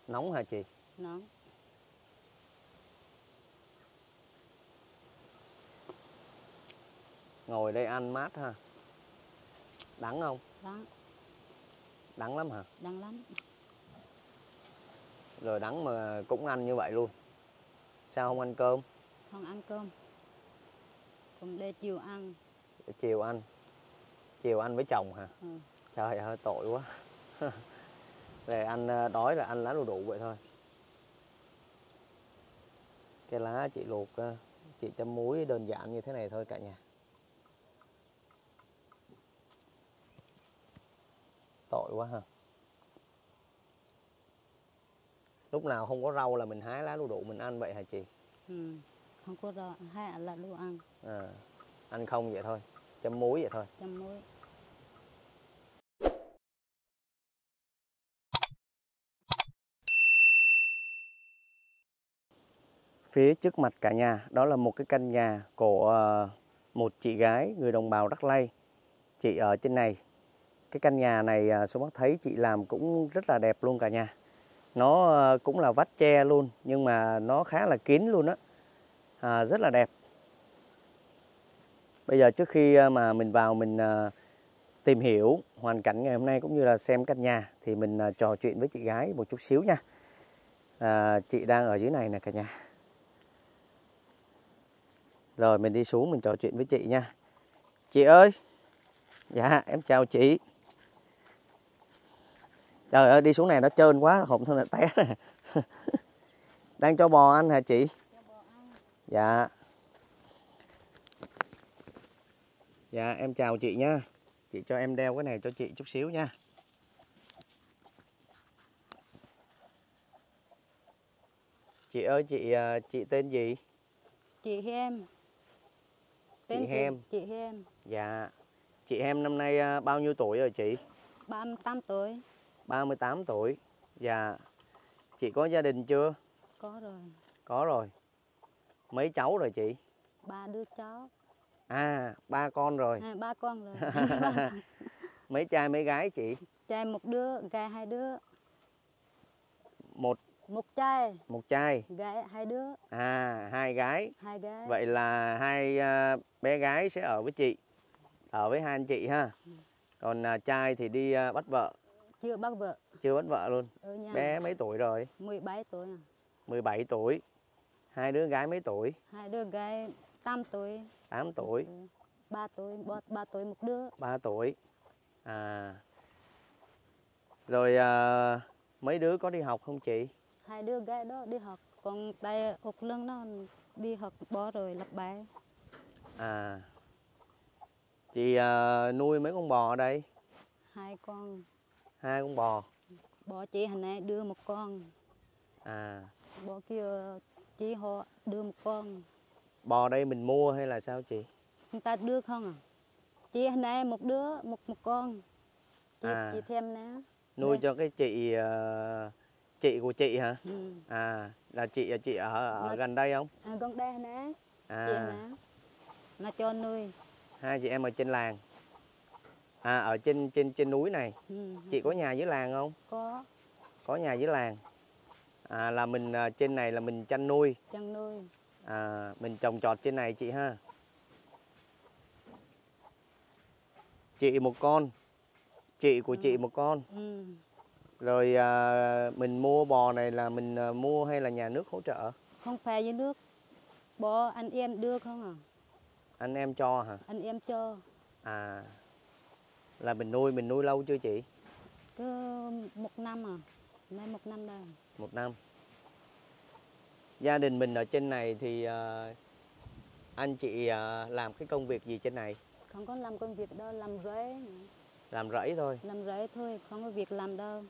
Nóng hả chị? Nóng. Ngồi đây ăn mát ha. Đắng không? Đắng. Đắng lắm hả? Đắng lắm. Rồi đắng mà cũng ăn như vậy luôn. Sao không ăn cơm? Không ăn cơm. Cũng để chiều ăn. Chiều ăn. Chiều ăn với chồng hả? Ừ. Trời ơi tội quá. Về ăn đói là ăn lá đu đủ vậy thôi. Cái lá chị luộc, chị chấm muối đơn giản như thế này thôi cả nhà. Tội quá ha. Lúc nào không có rau là mình hái lá đu đủ mình ăn vậy hả chị? Ừ. Không có rau, hay là đồ ăn. À, ăn không vậy thôi, chấm muối vậy thôi. Chấm muối. Phía trước mặt cả nhà đó là một cái căn nhà của một chị gái người đồng bào Đắk Lắk. Chị ở trên này. Cái căn nhà này số Bắc thấy chị làm cũng rất là đẹp luôn cả nhà. Nó cũng là vách tre luôn nhưng mà nó khá là kín luôn á. Rất là đẹp. Bây giờ trước khi mà mình vào mình tìm hiểu hoàn cảnh ngày hôm nay cũng như là xem căn nhà thì mình trò chuyện với chị gái một chút xíu nha. Chị đang ở dưới này nè cả nhà. Rồi mình đi xuống mình trò chuyện với chị nha. Chị ơi. Dạ em chào chị. Trời ơi đi xuống này nó trơn quá, hổng thôi là té nè. Đang cho bò ăn hả chị? Cho bò ăn. Dạ. Dạ em chào chị nha. Chị cho em đeo cái này cho chị chút xíu nha. Chị ơi chị tên gì? Chị Hem. Chị Hem. Chị Hem. Dạ. Chị Hem năm nay bao nhiêu tuổi rồi chị? 38 tuổi. 38 tuổi. Dạ. Chị có gia đình chưa? Có rồi. Có rồi. Mấy cháu rồi chị? 3 đứa cháu. À, 3 con rồi. 3 con rồi. Mấy trai mấy gái chị? Trai 1 đứa, gái 2 đứa. Một trai. Một trai. Gái 2 đứa. 2 gái. 2 gái. Vậy là 2 bé gái sẽ ở với chị. Ở với 2 anh chị ha. Còn trai thì đi bắt vợ. Chưa bắt vợ. Chưa bắt vợ luôn. Ở nhà. Bé mấy tuổi rồi? 17 tuổi. 17 tuổi. 2 đứa gái mấy tuổi? 2 đứa gái 8 tuổi. 8 tuổi. 3 tuổi, 3 tuổi 1 đứa. 3 tuổi. Rồi mấy đứa có đi học không chị? 2 đứa gái đó đi học, còn tay Úc Lân nó đi học bỏ rồi lập bài. Chị nuôi mấy con bò ở đây? 2 con. 2 con bò. Bò chị hồi nãy đưa 1 con. Bò kia chị họ đưa 1 con. Bò đây mình mua hay là sao chị? Người ta đưa không à? Chị hồi nãy 1 đứa, một con. Chị thêm nè. Nuôi cho cái chị của chị hả? Ừ. Là chị ở gần đây không? Gần đây nè. Chị nè. Nó cho nuôi. 2 chị em ở trên làng. Ở trên núi này. Ừ. Chị có nhà dưới làng không? Có. Có nhà dưới làng. Là mình trên này là mình chăn nuôi. Chăn nuôi. Mình trồng trọt trên này chị ha. Chị 1 con. Chị của chị 1 con. Ừ. Rồi mình mua bò này là mình mua hay là nhà nước hỗ trợ? Không phải với nước. Bò anh em đưa không à? Anh em cho hả? Anh em cho. Là mình nuôi lâu chưa chị? Cứ 1 năm à. Nay 1 năm đây. 1 năm. Gia đình mình ở trên này thì anh chị làm cái công việc gì trên này? Không có làm công việc đâu, làm rẫy. Làm rẫy thôi. Làm rẫy thôi, không có việc làm đâu.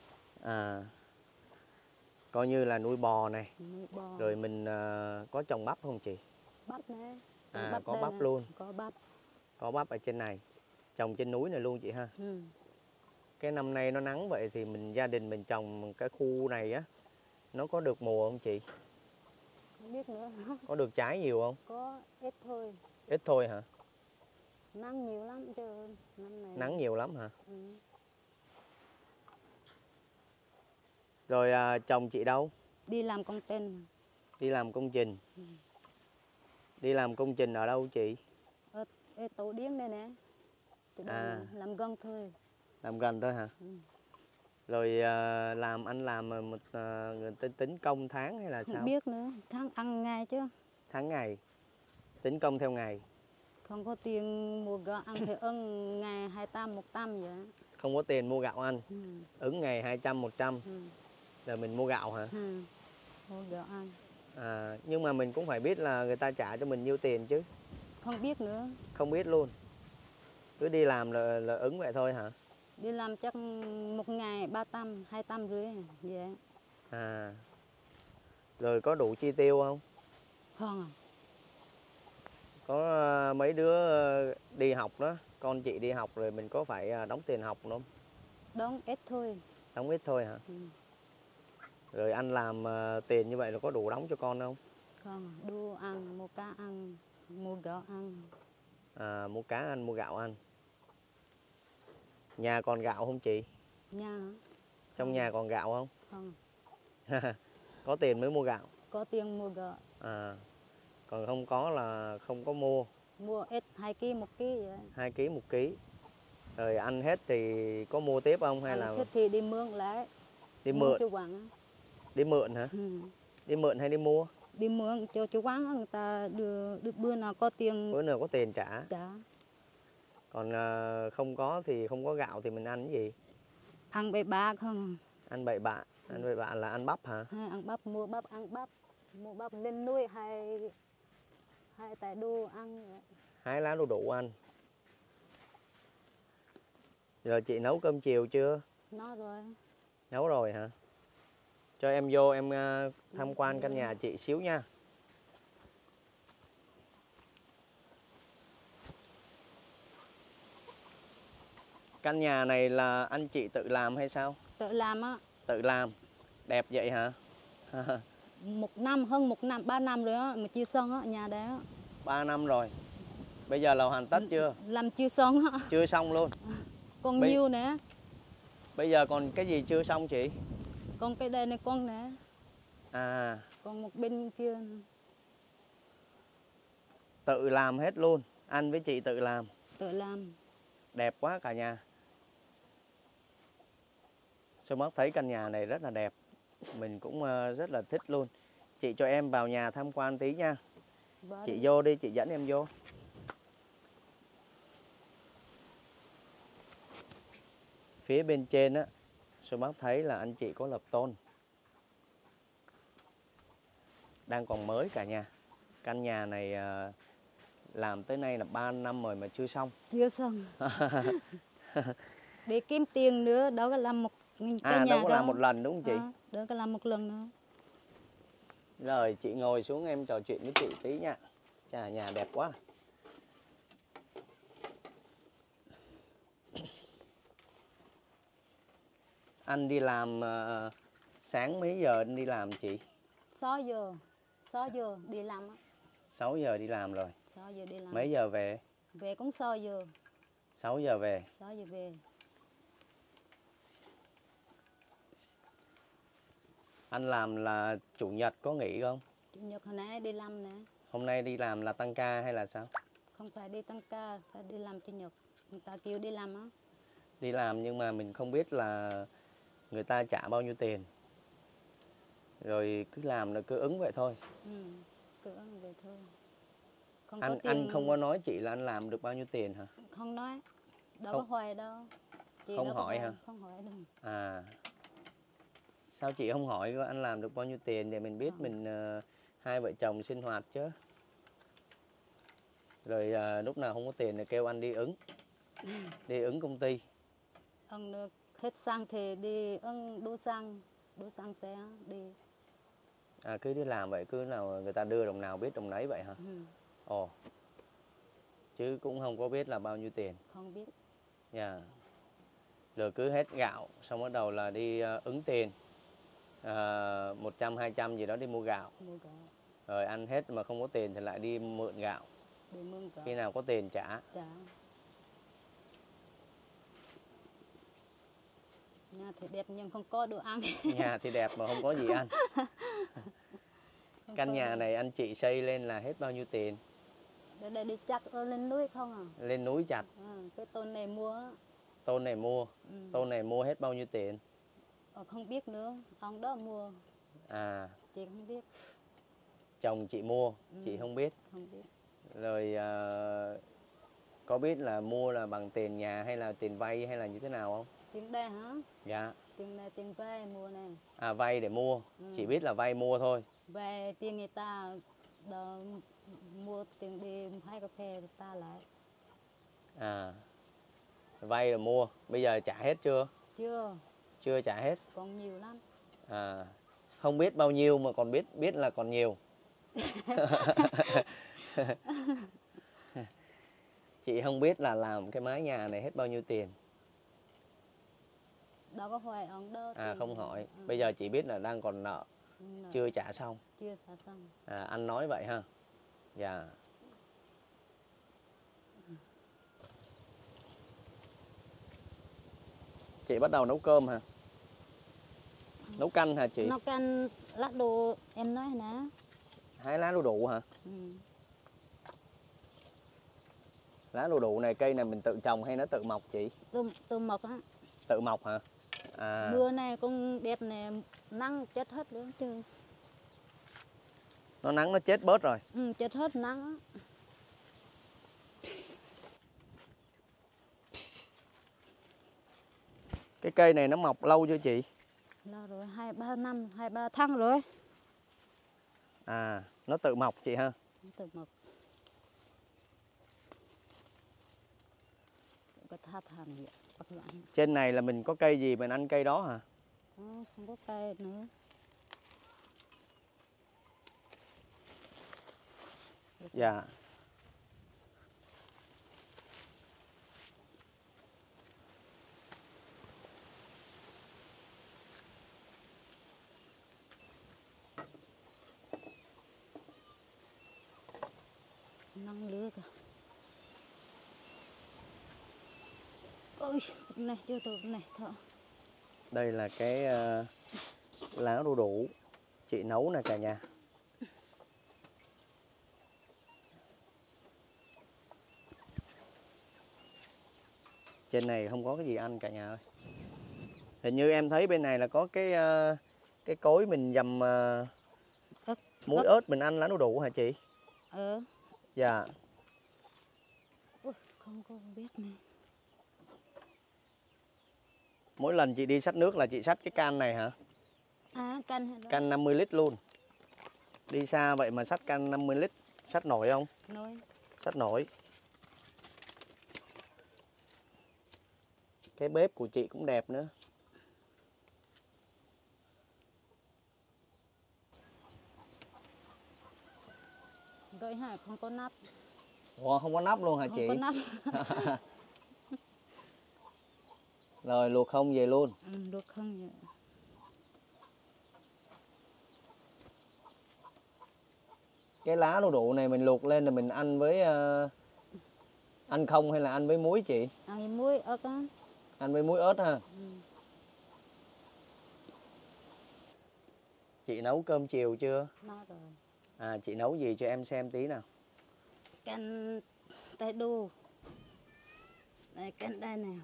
Coi như là nuôi bò này. Nuôi bò. Rồi mình có trồng bắp không chị? Bắp nè. Có bắp nè. luôn. Có bắp. Có bắp ở trên này. Trồng trên núi này luôn chị ha. Ừ. Cái năm nay nó nắng vậy thì gia đình mình trồng cái khu này á, nó có được mùa không chị? Không biết nữa. Có được trái nhiều không? Có ít thôi. Ít thôi hả? Nắng nhiều lắm chứ năm này. Nắng nhiều lắm hả? Ừ. Rồi chồng chị đâu? Đi làm công trình. Đi làm công trình. Đi làm công trình ở đâu chị? Ở Tổ Điếng đây nè. Chỗ đây nè, làm gần thôi. Làm gần thôi hả? Rồi anh làm một người ta tính công tháng hay là sao? Không biết nữa, tháng ăn ngày chứ. Tháng ngày. Tính công theo ngày. Không có tiền mua gạo ăn thì ưng ngày 200, 100 vậy. Không có tiền mua gạo ăn. Ứng ngày 200, 100. Rồi mình mua gạo hả? Mua gạo ăn. Nhưng mà mình cũng phải biết là người ta trả cho mình nhiêu tiền chứ. Không biết nữa. Không biết luôn. Cứ đi làm là ứng vậy thôi hả? Đi làm chắc một ngày 300, 250 vậy. Rồi có đủ chi tiêu không? Không. Có mấy đứa đi học đó, con chị đi học rồi mình có phải đóng tiền học không? Đóng ít thôi. Đóng ít thôi hả? Rồi anh làm tiền như vậy là có đủ đóng cho con không? Không, đủ ăn, mua cá ăn, mua gạo ăn. Mua cá ăn, mua gạo ăn. Nhà còn gạo không chị? Nhà. Trong nhà còn gạo không? Không. Có tiền mới mua gạo. Có tiền mua gạo. Còn không có là không có mua. Mua ít 2 kg 1 kg vậy. 2 kg 1 kg. Rồi ăn hết thì có mua tiếp không hay ăn là hết thì đi mượn lại. Đi mượn. Chú Quảng. Đi mượn hả? Đi mượn hay đi mua? Đi mượn cho chú Quảng, người ta đưa được bữa nào có tiền. Bữa nào có tiền trả. Trả. Còn không có thì không có gạo thì mình ăn cái gì? Ăn bậy bạ không? Ăn bậy bạ. Ăn bậy bạ là ăn bắp hả? Ăn bắp, mua bắp, ăn bắp. Mua bắp lên núi hay tại đô ăn vậy. Hái lá đu đủ ăn. Rồi chị nấu cơm chiều chưa? Nó rồi. Nấu rồi hả? Cho em vô em tham quan căn nhà chị xíu nha. Căn nhà này là anh chị tự làm hay sao? Tự làm á. Tự làm. Đẹp vậy hả? Hơn 1 năm, 3 năm rồi á, mà chưa xong á, nhà đấy á. 3 năm rồi. Bây giờ là hoàn tất chưa? Làm chưa xong á. Chưa xong luôn. Còn nhiều nè. Bây giờ còn cái gì chưa xong chị? Còn cái đây này con nè. Còn một bên kia nè. Tự làm hết luôn. Anh với chị tự làm. Tự làm. Đẹp quá cả nhà. Số Mất thấy căn nhà này rất là đẹp. Mình cũng rất là thích luôn. Chị cho em vào nhà tham quan tí nha. Chị vô đi, chị dẫn em vô. Phía bên trên á, Số Mất thấy là anh chị có lập tôn. Đang còn mới cả nhà. Căn nhà này làm tới nay là 3 năm rồi mà chưa xong. Chưa xong. Để kiếm tiền nữa, đó có làm một cái nhà đâu có làm một lần đúng không chị? Đó có làm một lần nữa. Rồi chị ngồi xuống em trò chuyện với chị tí nha. Chà, nhà đẹp quá. Anh đi làm sáng mấy giờ anh đi làm chị? 6 giờ. 6 giờ đi làm á. 6 giờ đi làm rồi. 6 giờ đi làm. Mấy giờ về? Về cũng 6 giờ. 6 giờ về. 6 giờ về. Anh làm là chủ nhật có nghỉ không? Chủ nhật hồi nãy đi làm nè. Hôm nay đi làm là tăng ca hay là sao? Không phải đi tăng ca, phải đi làm chủ nhật. Người ta kêu đi làm á. Đi làm nhưng mà mình không biết là người ta trả bao nhiêu tiền. Rồi cứ làm là cứ ứng vậy thôi. Cứ ứng vậy thôi. Anh không có nói chị là anh làm được bao nhiêu tiền hả? Không nói. Đâu có hỏi đâu. Chị không hỏi hả? Không hỏi đâu. Sao chị không hỏi anh làm được bao nhiêu tiền để mình biết mình hai vợ chồng sinh hoạt chứ. Rồi lúc nào không có tiền thì kêu anh đi ứng. Đi ứng công ty. Ông được hết xăng thì đi ứng đổ xăng xe đi. Cứ đi làm vậy, cứ nào người ta đưa đồng nào biết đồng nấy vậy hả? Chứ cũng không có biết là bao nhiêu tiền. Không biết. Rồi cứ hết gạo xong bắt đầu là đi ứng tiền. 100, 200 gì đó đi mua gạo. Rồi ăn hết mà không có tiền thì lại đi mượn gạo. Khi nào có tiền trả. Nhà thì đẹp nhưng không có đồ ăn. Nhà thì đẹp mà không có gì ăn. Không Căn có nhà đồ. này anh chị xây lên là hết bao nhiêu tiền? Để đây đi chặt lên núi không à? Lên núi chặt. Cái tôn này mua á. Tôn này mua. Tôn này mua hết bao nhiêu tiền? Không biết nữa, ông đó mua. À, Chị không biết. chồng chị mua, chị không biết. Không biết. Rồi có biết là mua là bằng tiền nhà hay là tiền vay hay là như thế nào không? Tiền đây hả? Dạ. Tiền này tiền vay mua này. À, vay để mua. Chị biết là vay mua thôi. Về tiền người ta đó, mua tiền đi hai cà phê người ta lại. À, vay là mua. Bây giờ trả hết chưa? Chưa. Chưa trả hết. Còn nhiều lắm. À, không biết bao nhiêu mà còn biết là còn nhiều. Chị không biết là làm cái mái nhà này hết bao nhiêu tiền. Đâu có hỏi ông đó. À, không hỏi. Bây giờ chị biết là đang còn nợ. Chưa trả xong. Chưa trả xong. À, anh nói vậy ha. Dạ. Chị bắt đầu nấu cơm hả? Nấu canh hả chị? Nấu canh lát đồ em nói nè. Hái lá đu đủ hả? Lá đu đủ này, cây này mình tự trồng hay nó tự mọc chị? Tự mọc á. Tự mọc hả? À. Mưa này cũng đẹp nè, nắng chết hết luôn chứ. Nó nắng nó chết bớt rồi. Chết hết nắng á. Cái cây này nó mọc lâu chưa chị? Lâu rồi, 2-3 năm, 2-3 tháng rồi. À, nó tự mọc chị ha? Tự mọc. Có tha thàn gì ạ? Trên này là mình có cây gì mình ăn cây đó hả? Không có cây nữa. Dạ. Năng lửa kìa. Ôi, này, chưa tôi này, thợ. Đây là cái lá đu đủ chị nấu nè cả nhà. Trên này không có cái gì ăn cả nhà ơi. Hình như em thấy bên này là có cái cối mình dầm muối ớt mình ăn lá đu đủ hả chị? Dạ. Ui, không có biết nè. Mỗi lần chị đi xách nước là chị xách cái can này hả? À, can. Can 50 lít luôn. Đi xa vậy mà xách can 50 lít, xách nổi không? Nổi. Xách nổi. Cái bếp của chị cũng đẹp nữa. Rồi hả, không có nắp. Ủa, không có nắp luôn hả chị? Không có nắp. Rồi luộc không về luôn. Luộc không vậy. Cái lá đu đủ này mình luộc lên là mình ăn với ăn không hay là ăn với muối chị? Ăn với muối ớt á. Ăn với muối ớt ha. Chị nấu cơm chiều chưa? Nấu rồi. À, chị nấu gì cho em xem tí nào. Canh tay đu. Đây, canh đây nè,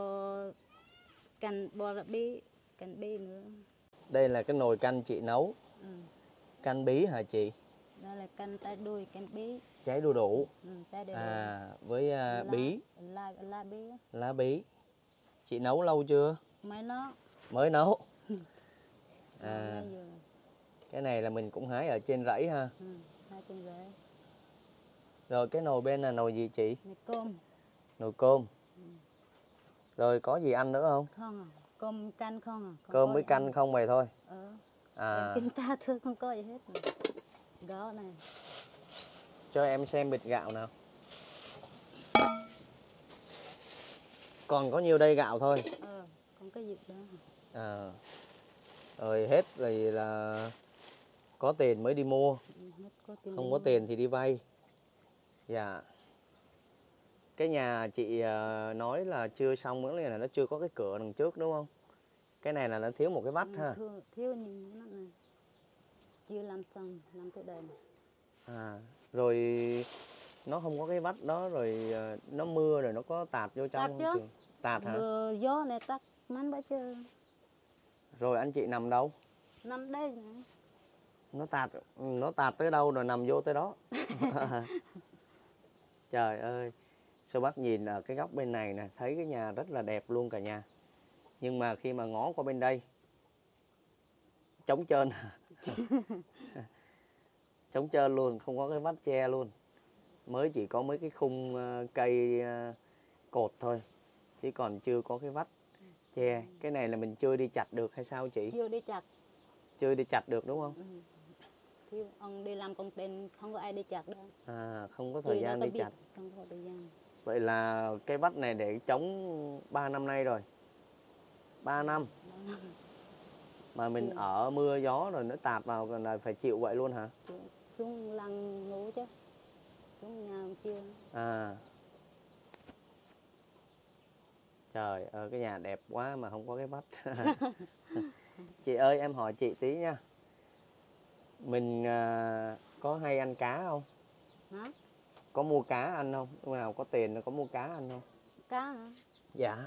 canh bò là bí, canh bí nữa. Đây là cái nồi canh chị nấu. Canh bí hả chị? Đây là canh tay đuôi, canh bí. Trái đu đủ. Trái đu đủ. À, với bí. Lá bí. Lá bí. Chị nấu lâu chưa? Mới nấu. Mới nấu. À, cái này là mình cũng hái ở trên rẫy ha. Hái trên rẫy. Rồi cái nồi bên là nồi gì chị? Nồi cơm. Nồi cơm. Rồi có gì ăn nữa không? Không à, cơm canh không à. Cơm với canh không vậy thôi. À. Em ta thương không có gì hết. Gạo này. Cho em xem bịch gạo nào. Còn có nhiêu đây gạo thôi. Không có gì đó. À. Rồi hết rồi là có tiền mới đi mua. Không có tiền thì đi vay. Dạ. Cái nhà chị nói là chưa xong nữa là nó chưa có cái cửa đằng trước đúng không? Cái này là nó thiếu một cái vách ha. Thiếu nhìn nó này. Chưa làm xong, làm cái đây này. À, rồi nó không có cái vách đó rồi nó mưa rồi nó có tạt vô trong không chị? Tạt hả? Mưa gió này tạt mắn bả chứ. Rồi anh chị nằm đâu? Nằm đây này. Nó tạt tới đâu rồi nằm vô tới đó. Trời ơi, sao bác nhìn ở cái góc bên này nè, thấy cái nhà rất là đẹp luôn cả nhà. Nhưng mà khi mà ngó qua bên đây, trống trơn. Trống trơn luôn, không có cái vách che luôn. Mới chỉ có mấy cái khung cây cột thôi, chứ còn chưa có cái vách che. Cái này là mình chưa đi chặt được hay sao chị? Chưa đi chặt. Chưa đi chặt được đúng không? Thì ông đi làm công tên không có ai đi chặt đâu. À, không có thời gian đi chặt. Không có thời gian. Vậy là cái vách này để chống 3 năm nay rồi. 3 năm. Mà mình ở mưa gió rồi nó tạt vào là phải chịu vậy luôn hả? Xuống lăng ngủ chứ. Xuống nhà chưa. À. Trời ơi, cái nhà đẹp quá mà không có cái vách. Chị ơi, em hỏi chị tí nha. Mình có hay ăn cá không? Hả? Có mua cá ăn không? Lúc nào có tiền có mua cá ăn không? Cá hả? Dạ.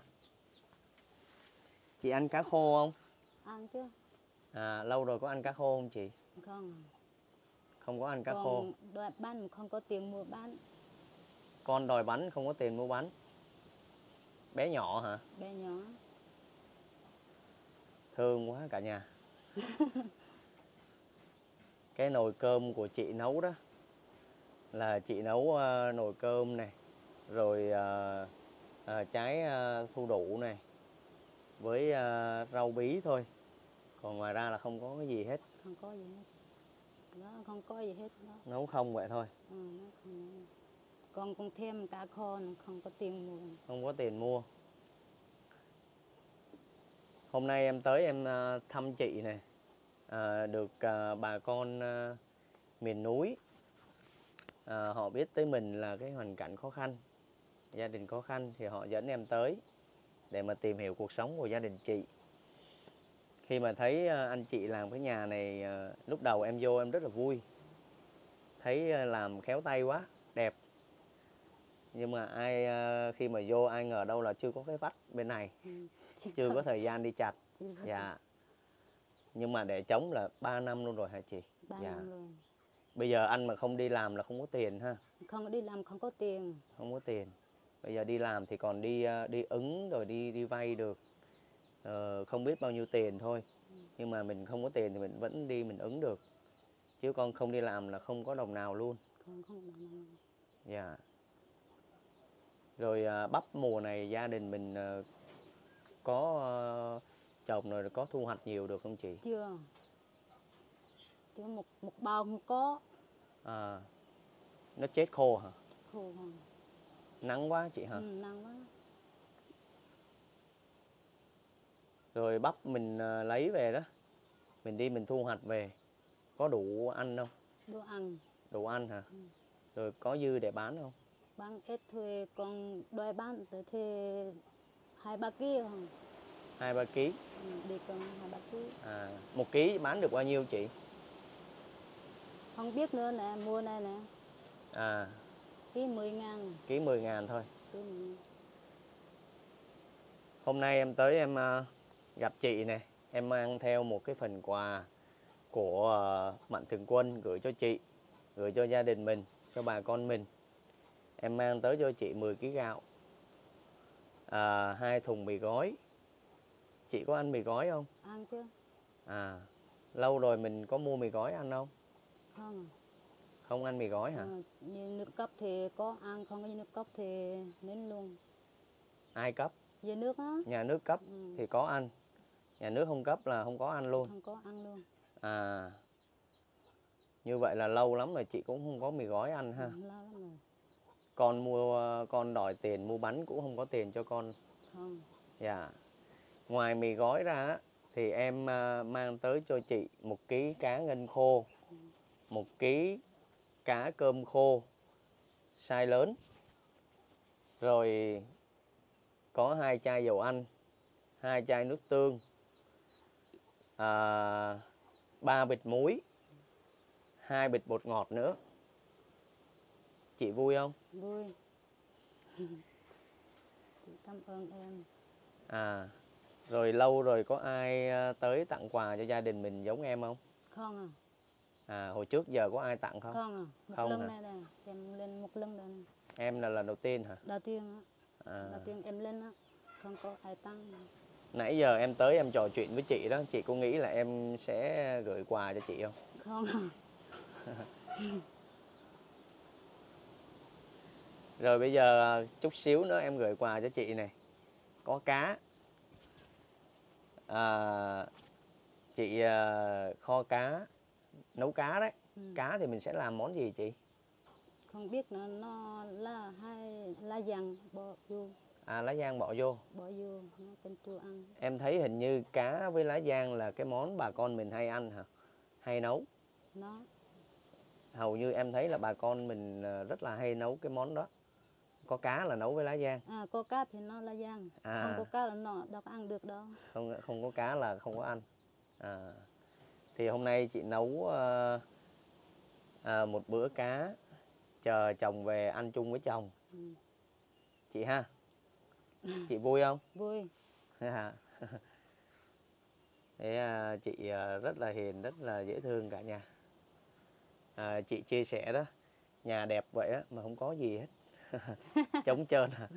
Chị ăn cá khô không? Ăn chứ. À, lâu rồi có ăn cá khô không chị? Không. Không có ăn cá khô. Đòi bán mà không có tiền mua bán. Con đòi bánh không có tiền mua bánh. Bé nhỏ hả? Bé nhỏ. Thương quá cả nhà. Cái nồi cơm của chị nấu đó là chị nấu nồi cơm này, rồi trái thu đủ này, với rau bí thôi. Còn ngoài ra là không có cái gì hết. Không có gì hết. Đó, không có gì hết đó. Nấu không vậy thôi. Con thêm cá kho không có tiền mua. Không có tiền mua. Hôm nay em tới em thăm chị này, được bà con miền núi họ biết tới mình là cái hoàn cảnh khó khăn, gia đình khó khăn, thì họ dẫn em tới để mà tìm hiểu cuộc sống của gia đình chị. Khi mà thấy anh chị làm cái nhà này, lúc đầu em vô em rất là vui, thấy làm khéo tay quá, đẹp. Nhưng mà khi mà vô ai ngờ đâu là chưa có cái vách bên này, chưa có thời gian đi chặt. Dạ. Nhưng mà để chống là 3 năm luôn rồi hả chị? 3 năm rồi. Bây giờ anh mà không đi làm là không có tiền ha? Không có đi làm không có tiền. Không có tiền. Bây giờ đi làm thì còn đi ứng rồi đi vay được. Không biết bao nhiêu tiền thôi. Nhưng mà mình không có tiền thì mình vẫn đi mình ứng được. Chứ con không đi làm là không có đồng nào luôn. Không đồng nào. Dạ. Rồi bắp mùa này gia đình mình có trồng rồi có thu hoạch nhiều được không chị? Chưa. Chứ một bao không có. À, nó chết khô hả? Khô hả? Nắng quá chị hả? Nắng quá. Rồi bắp mình lấy về đó, mình đi mình thu hoạch về, có đủ ăn không? Đủ ăn. Đủ ăn hả? Rồi có dư để bán không? Bán ít thôi, còn đòi bán tới thì 2-3 kg không? 2-3 kg. Đi còn 2-3 kg. À, 1 kg bán được bao nhiêu chị? Không biết nữa nè, mua này nè. À. Ký 10.000. Ký 10.000 thôi. Ký 10.000. Hôm nay em tới em gặp chị nè, em mang theo một cái phần quà của Mạnh Thường Quân gửi cho chị, gửi cho gia đình mình, cho bà con mình. Em mang tới cho chị 10 kg gạo, 2 thùng mì gói. Chị có ăn mì gói không? Ăn chứ. À, lâu rồi mình có mua mì gói ăn không? Không. Không ăn mì gói hả? Như nước cấp thì có ăn, không có nước cấp thì nên luôn. Ai cấp? Về nước á. Nhà nước cấp thì có ăn. Nhà nước không cấp là không có ăn luôn. Không có ăn luôn. À, như vậy là lâu lắm rồi chị cũng không có mì gói ăn ha. Lâu lắm rồi. Con đòi tiền mua bánh cũng không có tiền cho con. Không. Dạ. Ngoài mì gói ra thì em mang tới cho chị 1 kg cá ngân khô, 1 kg cá cơm khô size lớn, rồi có 2 chai dầu ăn, 2 chai nước tương, 3 bịch muối, 2 bịch bột ngọt nữa. Chị vui không? Vui. Chị cảm ơn em. Rồi lâu rồi có ai tới tặng quà cho gia đình mình giống em không? Không à. Hồi trước giờ có ai tặng không? Không à. Một lần này nè, em lên một lần đây. Em là lần đầu tiên hả? Đầu tiên á. Đầu tiên em lên á, không có ai tặng. Nãy giờ em tới em trò chuyện với chị đó, chị có nghĩ là em sẽ gửi quà cho chị không? Không. Rồi bây giờ chút xíu nữa em gửi quà cho chị này. Có cá. Chị kho cá, nấu cá đấy. Cá thì mình sẽ làm món gì chị? Không biết nó là hay lá giang bỏ vô. Lá giang bỏ vô. Bỏ vô, nó canh chua ăn. Em thấy hình như cá với lá giang là cái món bà con mình hay ăn hả? Hay nấu. Nó. Hầu như em thấy là bà con mình rất là hay nấu cái món đó. Có cá là nấu với lá giang. Có cá thì nó lá giang. Không có cá là nó đâu có ăn được đâu. Không có cá là không có ăn. Thì hôm nay chị nấu một bữa cá, chờ chồng về ăn chung với chồng. Chị ha. Chị vui không? Vui. Thế chị rất là hiền, rất là dễ thương cả nhà. Chị chia sẻ đó, nhà đẹp vậy đó mà không có gì hết. Trống trơn hả?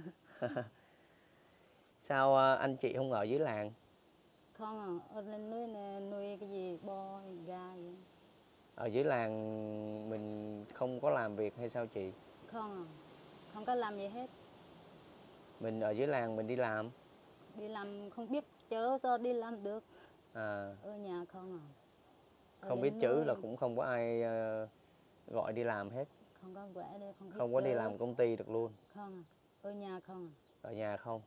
Sao anh chị không ở dưới làng? Không ở lên núi này nuôi cái gì bò, gà vậy. Ở dưới làng mình không có làm việc hay sao chị? Không có làm gì hết. Mình ở dưới làng mình đi làm? Đi làm không biết chữ sao đi làm được. Ở nhà không không biết chữ là cũng không có ai gọi đi làm hết. Không có gọi được, không có đi làm công ty được luôn. Ở nhà không. Ở nhà không.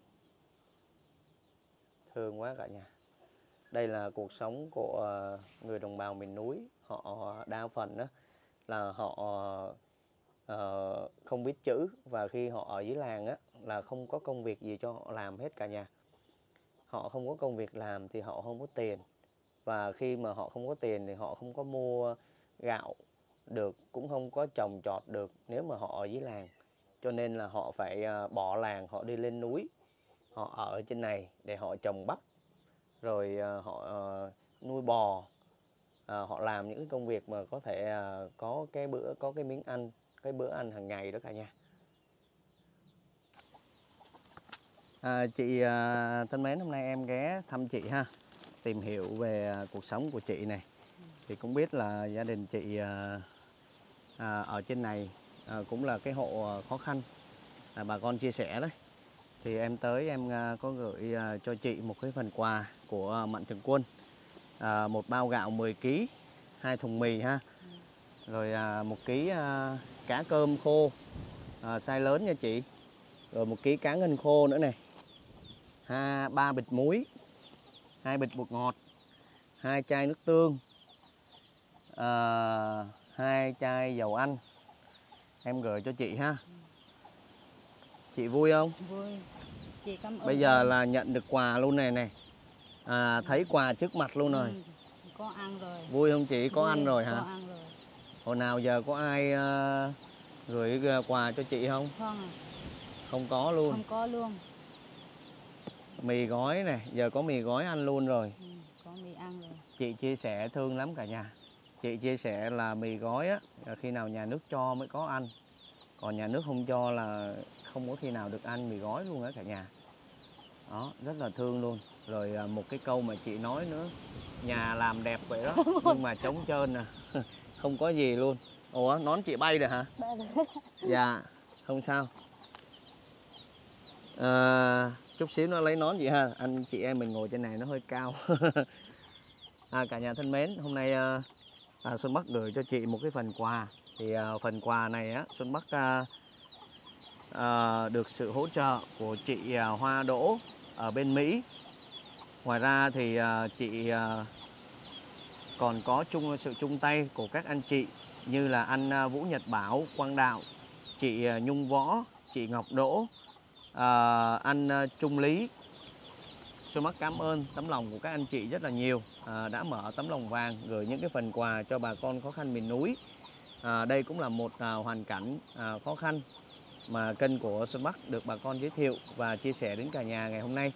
Thương quá cả nhà. Đây là cuộc sống của người đồng bào miền núi. Họ đa phần đó là họ không biết chữ, và khi họ ở dưới làng á là không có công việc gì cho họ làm hết cả nhà. Họ không có công việc làm thì họ không có tiền, và khi mà họ không có tiền thì họ không có mua gạo được, cũng không có trồng trọt được nếu mà họ ở dưới làng. Cho nên là họ phải bỏ làng, họ đi lên núi, họ ở trên này để họ trồng bắp, rồi họ nuôi bò, họ làm những cái công việc mà có thể có cái bữa, có cái miếng ăn, cái bữa ăn hàng ngày đó cả nhà. Chị thân mến, hôm nay em ghé thăm chị ha, tìm hiểu về cuộc sống của chị này. Thì cũng biết là gia đình chị ở trên này cũng là cái hộ khó khăn, bà con chia sẻ đấy. Thì em tới em có gửi cho chị một cái phần quà của Mạnh Thường Quân, một bao gạo 10 kg, 2 thùng mì ha, rồi 1 kg cá cơm khô size lớn nha chị, rồi 1 kg cá ngân khô nữa này, 3 bịch muối, 2 bịch bột ngọt, 2 chai nước tương, 2 chai dầu ăn. Em gửi cho chị ha. Chị vui không? Vui. Chị cảm ơn. Bây giờ là nhận được quà luôn này. Thấy quà trước mặt luôn rồi. Có ăn rồi. Vui không chị? Có ăn rồi hả? Có ăn rồi. Hồi nào giờ có ai gửi quà cho chị không? Không. Không có luôn. Không có luôn. Mì gói này, giờ có mì gói ăn luôn rồi. Có mì ăn rồi. Chị chia sẻ thương lắm cả nhà. Chị chia sẻ là mì gói á, khi nào nhà nước cho mới có ăn. Còn nhà nước không cho là không có khi nào được ăn mì gói luôn á cả nhà. Đó, rất là thương luôn. Rồi một cái câu mà chị nói nữa, nhà làm đẹp vậy đó, nhưng mà trống trơn nè, không có gì luôn. Ủa, nón chị bay rồi hả? Bay rồi. Dạ, không sao. Chút xíu nó lấy nón chị ha, anh chị em mình ngồi trên này nó hơi cao. Cả nhà thân mến, hôm nay Xuân Bắc gửi cho chị một cái phần quà. Thì phần quà này á, Xuân Bắc được sự hỗ trợ của chị Hoa Đỗ ở bên Mỹ. Ngoài ra thì chị còn có sự chung tay của các anh chị như là anh Vũ Nhật Bảo, Quang Đạo, chị Nhung Võ, chị Ngọc Đỗ, anh Trung Lý, Xuân Bắc cảm ơn tấm lòng của các anh chị rất là nhiều, đã mở tấm lòng vàng gửi những cái phần quà cho bà con khó khăn miền núi. Đây cũng là một hoàn cảnh khó khăn mà kênh của Xuân Bắc được bà con giới thiệu và chia sẻ đến cả nhà ngày hôm nay.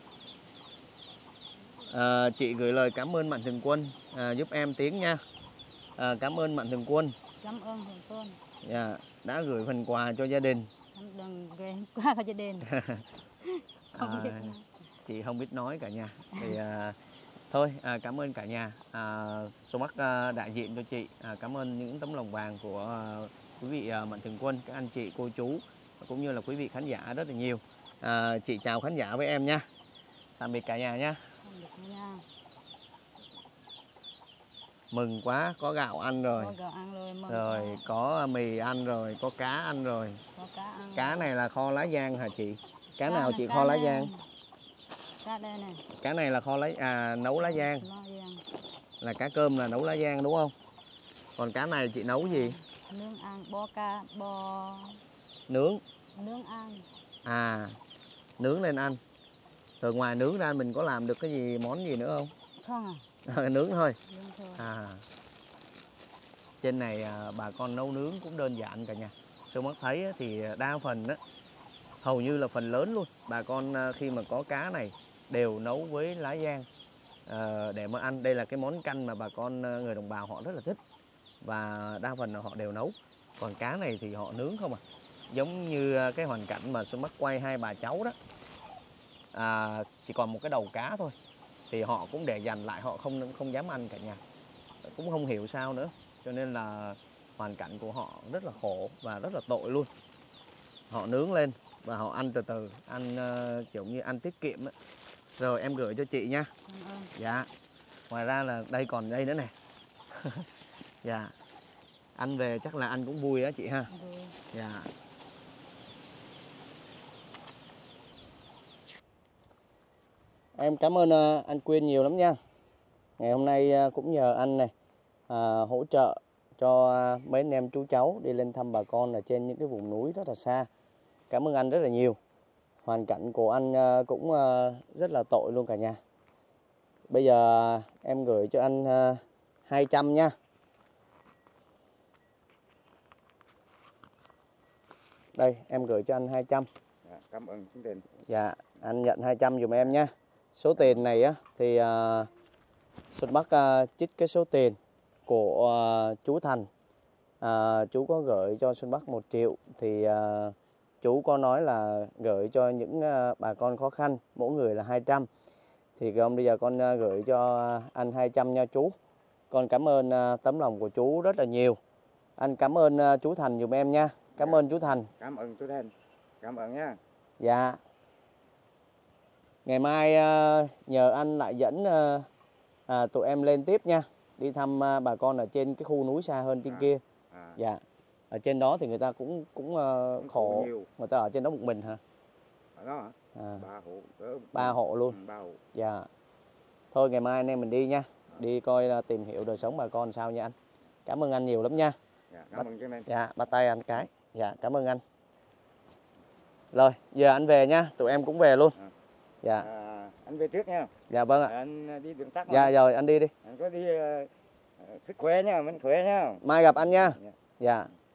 Chị gửi lời cảm ơn Mạnh Thường Quân giúp em tiếng nha. Cảm ơn Mạnh Thường Quân. Cảm ơn Thường Quân. Dạ, đã gửi phần quà cho gia đình. Đừng gửi quà cho gia đình. Không biết nói. Chị không biết nói cả nhà. Thì thôi cảm ơn cả nhà. Xuân Bắc đại diện cho chị cảm ơn những tấm lòng vàng của quý vị Mạnh Thường Quân, các anh chị, cô chú cũng như là quý vị khán giả rất là nhiều. Chị chào khán giả với em nha. Tạm biệt cả nhà nha. Mừng quá, có gạo ăn rồi. Có gạo ăn rồi, mừng rồi quá. Có mì ăn rồi, có cá ăn rồi. Có cá ăn. Cá này là kho lá giang hả chị? Cá nào chị cá kho lá này. giang? Cá đây này. Cá này là kho nấu lá giang. Là cá cơm là nấu lá giang đúng không? Còn cá này chị nấu gì? Nướng ăn, bò Nướng. Nướng ăn. Nướng lên ăn. Rồi ngoài nướng ra mình có làm được cái gì, món gì nữa không? Không Nướng thôi. Nướng thôi. Trên này bà con nấu nướng cũng đơn giản cả nhà. Xuân Bắc thấy thì đa phần hầu như là phần lớn luôn bà con khi mà có cá này đều nấu với lá giang để mà ăn. Đây là cái món canh mà bà con người đồng bào họ rất là thích và đa phần là họ đều nấu. Còn cá này thì họ nướng không giống như cái hoàn cảnh mà Xuân Bắc quay hai bà cháu đó, chỉ còn một cái đầu cá thôi thì họ cũng để dành lại, họ không dám ăn cả nhà, cũng không hiểu sao nữa, cho nên là hoàn cảnh của họ rất là khổ và rất là tội luôn. Họ nướng lên và họ ăn từ từ, ăn kiểu như ăn tiết kiệm ấy. Rồi em gửi cho chị nha. Dạ. Ngoài ra là đây còn đây nữa này. Dạ. Ăn về chắc là ăn cũng vui á chị ha. Dạ. Em cảm ơn anh Quyên nhiều lắm nha. Ngày hôm nay cũng nhờ anh này hỗ trợ cho mấy anh em chú cháu đi lên thăm bà con ở trên những cái vùng núi rất là xa. Cảm ơn anh rất là nhiều. Hoàn cảnh của anh cũng rất là tội luôn cả nhà. Bây giờ em gửi cho anh 200 nha. Đây em gửi cho anh 200. Cảm ơn chương trình. Dạ, anh nhận 200 dùm em nha. Số tiền này thì Xuân Bắc trích cái số tiền của chú Thành. Chú có gửi cho Xuân Bắc 1 triệu thì chú có nói là gửi cho những bà con khó khăn mỗi người là 200. Thì bây giờ con gửi cho anh 200 nha chú. Con cảm ơn tấm lòng của chú rất là nhiều. Anh cảm ơn chú Thành dùm em nha. Cảm ơn chú Thành. Cảm ơn chú Thành. Cảm ơn nha. Dạ. Ngày mai nhờ anh lại dẫn tụi em lên tiếp nha. Đi thăm bà con ở trên cái khu núi xa hơn trên kia. Dạ. Ở trên đó thì người ta cũng khổ. Nhiều. Người ta ở trên đó một mình hả? Ở đó hả? 3 hộ. 3 hộ luôn. 3 hộ. Dạ. Thôi ngày mai anh em mình đi nha. Đi coi tìm hiểu đời sống bà con sao nha anh. Cảm ơn anh nhiều lắm nha. Dạ, cảm ơn chương trình. Dạ, bắt tay anh cái. Dạ, cảm ơn anh. Rồi, giờ anh về nha. Tụi em cũng về luôn. Dạ. Anh về trước nha. Dạ vâng ạ. Anh đi đường tắt. Dạ rồi, anh đi đi. Anh có đi sức khỏe nha, mình khỏe nha. Mai gặp anh nha. Dạ.